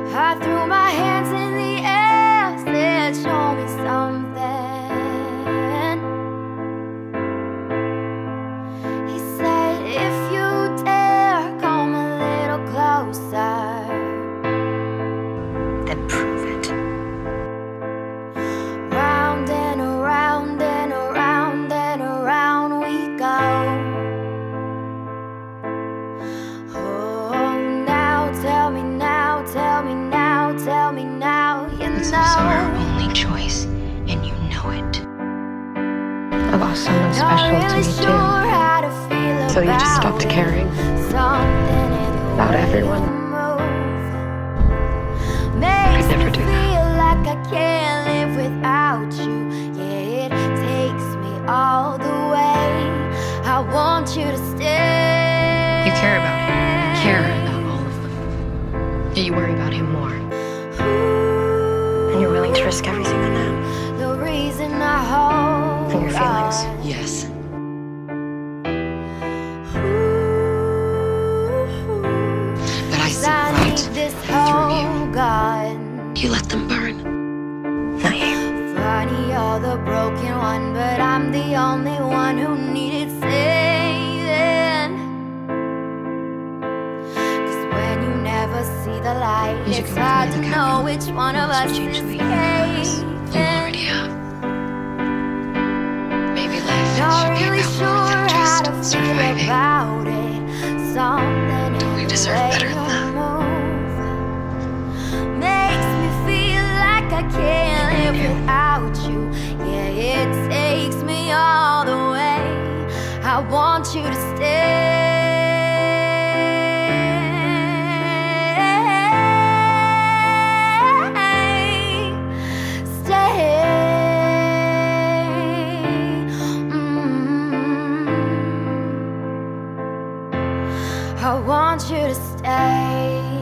I threw my hands in the air, said show me something. He said if you dare come a little closer, then prove it. Round and around and around and around we go. Oh, now tell me now, tell me now, tell me now, you know. It's also our only choice, and you know it. I lost someone special to me too. So you just stopped caring about everyone. I'd never do that. Like I can't live without you. Yeah, it takes me all the way. I want you to stay. You care about him. You care about all of them. Yet you worry about him more. And you're willing to risk everything on that. The reason I hold And your feelings. on. Yes. But I see right through you. You let them burn. Not you. Funny, you're the broken one, but I'm the only one who needed saving. 'Cause when you never see the light, it's hard to know which one of us is You already have. Maybe life Not should be really about sure more than how to just feel surviving. about it. Something in We the deserve way better you than that. move makes me feel like I can't live without you. Yeah, it takes me all the way. I want you to stay. I want you to stay.